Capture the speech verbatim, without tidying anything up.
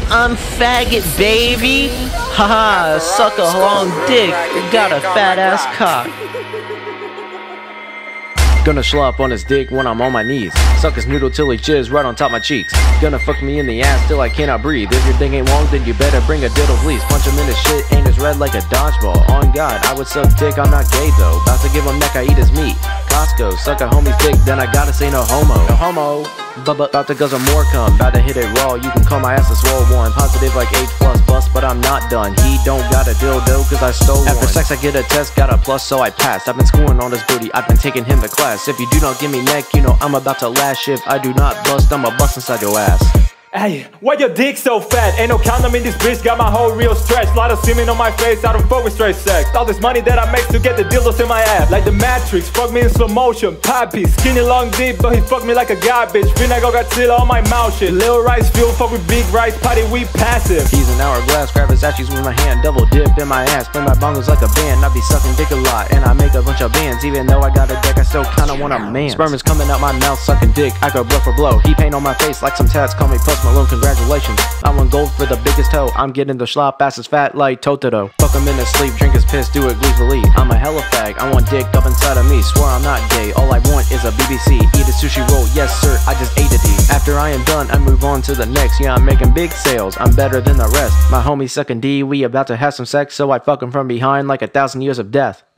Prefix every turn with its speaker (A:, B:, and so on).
A: I'm faggot, baby. Haha, suck a long dick. Got a fat ass cock. Gonna slop on his dick when I'm on my knees. Suck his noodle till he jizz right on top my cheeks. Gonna fuck me in the ass till I cannot breathe. If your thing ain't long, then you better bring a diddle, please. Punch him in his shit, ain't as red like a dodgeball. On God, I would suck dick, I'm not gay though. About to give him neck, I eat his meat. Costco, suck a homie's dick, then I gotta say no homo. No homo. Bubba, about to go some more cum. About to hit it raw, you can call my ass a swole one. Positive like H plus bust, but I'm not done. He don't got a dildo, cause I stole one. After sex I get a test, got a plus, so I passed. I've been schooling on this booty, I've been taking him to class. If you do not give me neck, you know I'm about to lash. If I do not bust, I'ma bust inside your ass.
B: Hey, why your dick so fat? Ain't no condom in this bitch, got my whole real stretch. Lot of semen on my face, I don't fuck with straight sex. All this money that I make to get the dildos in my ass. Like the Matrix, fuck me in slow motion. Poppy, skinny long dick, but he fuck me like a garbage. Vinegar Godzilla on my mouth shit. Little rice fuel, fuck with big rice, potty we passive.
A: He's an hourglass, grab his ashes with my hand. Double dip in my ass, play my bongos like a band. I be sucking dick a lot, and I make a bunch of bands. Even though I got a dick, I still kinda want a man. Sperm is coming out my mouth, sucking dick, I go blow for blow. He paint on my face like some tats, call me Post Malone, congratulations. I want gold for the biggest toe. I'm getting the schlop, ass is fat like Totoro. Fuck him in his sleep, drink his piss, do it gleefully. I'm a hella fag, I want dick up inside of me. Swear I'm not gay, all I want is a B B C. Eat a sushi roll, yes sir, I just ate a D. After I am done, I move on to the next. Yeah, I'm making big sales, I'm better than the rest. My homie sucking D, we about to have some sex, so I fuck him from behind like a thousand years of death.